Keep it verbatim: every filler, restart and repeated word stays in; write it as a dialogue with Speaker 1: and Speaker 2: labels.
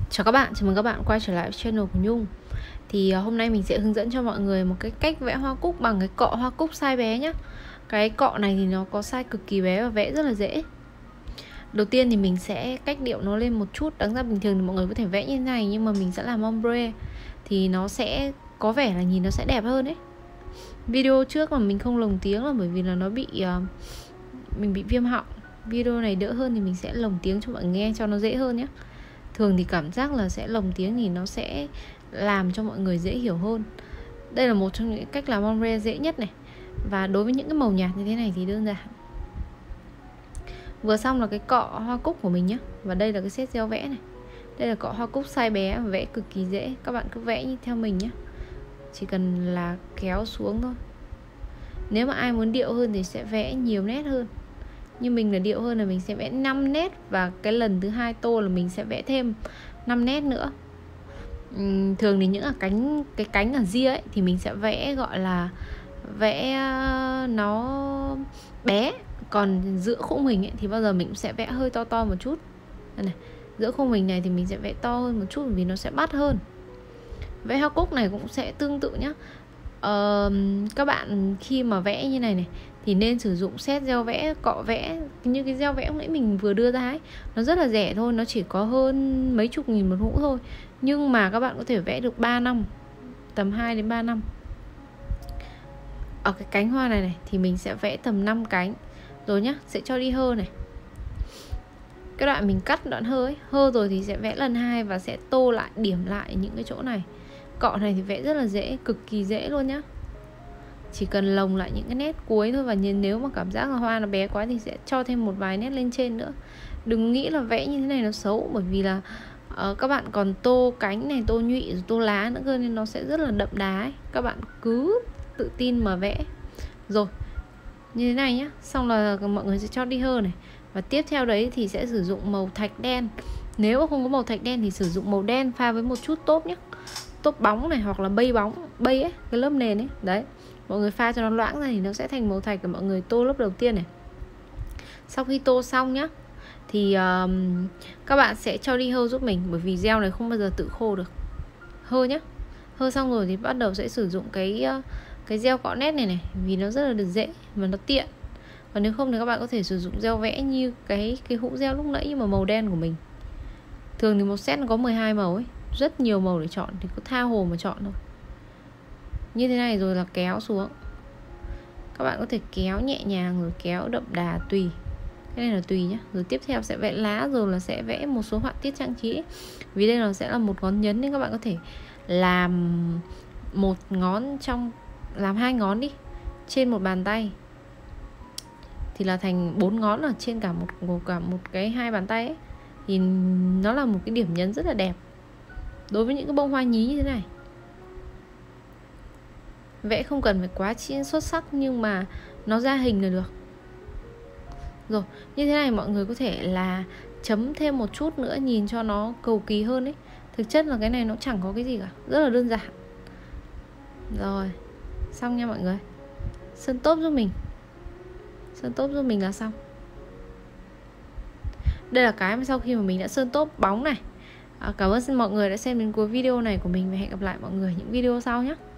Speaker 1: Chào các bạn, chào mừng các bạn quay trở lại channel của Nhung. Thì uh, hôm nay mình sẽ hướng dẫn cho mọi người một cái cách vẽ hoa cúc bằng cái cọ hoa cúc size bé nhé. Cái cọ này thì nó có size cực kỳ bé và vẽ rất là dễ. Đầu tiên thì mình sẽ cách điệu nó lên một chút. Đáng ra bình thường thì mọi người có thể vẽ như thế này, nhưng mà mình sẽ làm ombre thì nó sẽ có vẻ là nhìn nó sẽ đẹp hơn ấy. Video trước mà mình không lồng tiếng là bởi vì là nó bị uh, mình bị viêm họng. Video này đỡ hơn thì mình sẽ lồng tiếng cho mọi người nghe cho nó dễ hơn nhé. Thường thì cảm giác là sẽ lồng tiếng thì nó sẽ làm cho mọi người dễ hiểu hơn. Đây là một trong những cách làm ombre dễ nhất này. Và đối với những cái màu nhạt như thế này thì đơn giản. Vừa xong là cái cọ hoa cúc của mình nhé. Và đây là cái set gel vẽ này. Đây là cọ hoa cúc size bé, vẽ cực kỳ dễ. Các bạn cứ vẽ như theo mình nhé. Chỉ cần là kéo xuống thôi. Nếu mà ai muốn điệu hơn thì sẽ vẽ nhiều nét hơn. Như mình là điệu hơn là mình sẽ vẽ năm nét. Và cái lần thứ hai tô là mình sẽ vẽ thêm năm nét nữa. uhm, Thường thì những ở cánh cái cánh ở ria ấy thì mình sẽ vẽ gọi là vẽ nó bé. Còn giữa khung hình ấy thì bao giờ mình cũng sẽ vẽ hơi to to một chút. Đây này, giữa khung hình này thì mình sẽ vẽ to hơn một chút vì nó sẽ bắt hơn. Vẽ hoa cúc này cũng sẽ tương tự nhá. Uh, các bạn khi mà vẽ như này này thì nên sử dụng set gel vẽ, cọ vẽ như cái gel vẽ lúc nãy mình vừa đưa ra ấy. Nó rất là rẻ thôi, nó chỉ có hơn mấy chục nghìn một hũ thôi. Nhưng mà các bạn có thể vẽ được ba năm, tầm hai đến ba năm. Ở cái cánh hoa này này thì mình sẽ vẽ tầm năm cánh. Rồi nhá, sẽ cho đi hơ này. Cái đoạn mình cắt đoạn hơ ấy, hơ rồi thì sẽ vẽ lần hai và sẽ tô lại, điểm lại những cái chỗ này. Cọ này thì vẽ rất là dễ, cực kỳ dễ luôn nhá. Chỉ cần lồng lại những cái nét cuối thôi. Và nếu mà cảm giác là hoa nó bé quá thì sẽ cho thêm một vài nét lên trên nữa. Đừng nghĩ là vẽ như thế này nó xấu, bởi vì là uh, các bạn còn tô cánh này, tô nhụy, rồi tô lá nữa cơ, nên nó sẽ rất là đậm đá ấy. Các bạn cứ tự tin mà vẽ. Rồi, như thế này nhá. Xong là mọi người sẽ cho đi hơ này. Và tiếp theo đấy thì sẽ sử dụng màu thạch đen. Nếu mà không có màu thạch đen thì sử dụng màu đen pha với một chút tốp nhé. Tốp bóng này hoặc là bay bóng, bay ấy, cái lớp nền ấy. Đấy, mọi người pha cho nó loãng ra thì nó sẽ thành màu thạch. Và mọi người tô lớp đầu tiên này. Sau khi tô xong nhá thì um, các bạn sẽ cho đi hơ giúp mình. Bởi vì gel này không bao giờ tự khô được. Hơ nhá. Hơ xong rồi thì bắt đầu sẽ sử dụng cái Cái gel cọ nét này này. Vì nó rất là được dễ mà nó tiện. Còn nếu không thì các bạn có thể sử dụng gel vẽ như cái, cái hũ gel lúc nãy nhưng mà màu đen của mình. Thường thì một set nó có mười hai màu ấy, rất nhiều màu để chọn, thì cứ tha hồ mà chọn thôi. Như thế này rồi là kéo xuống. Các bạn có thể kéo nhẹ nhàng rồi kéo đậm đà tùy. Cái này là tùy nhá. Rồi tiếp theo sẽ vẽ lá, rồi là sẽ vẽ một số họa tiết trang trí ấy. Vì đây là sẽ là một ngón nhấn nên các bạn có thể làm một ngón trong, làm hai ngón đi trên một bàn tay thì là thành bốn ngón ở trên cả một cả một cái hai bàn tay ấy. Thì nó là một cái điểm nhấn rất là đẹp đối với những cái bông hoa nhí như thế này. Vẽ không cần phải quá chi xuất sắc nhưng mà nó ra hình là được. Rồi, như thế này mọi người có thể là chấm thêm một chút nữa nhìn cho nó cầu kỳ hơn ấy. Thực chất là cái này nó chẳng có cái gì cả, rất là đơn giản. Rồi, xong nha mọi người. Sơn tốp giúp mình. Sơn tốp giúp mình là xong. Đây là cái mà sau khi mà mình đã sơn tốp bóng này. à, Cảm ơn mọi người đã xem đến cuối video này của mình. Và hẹn gặp lại mọi người những video sau nhé.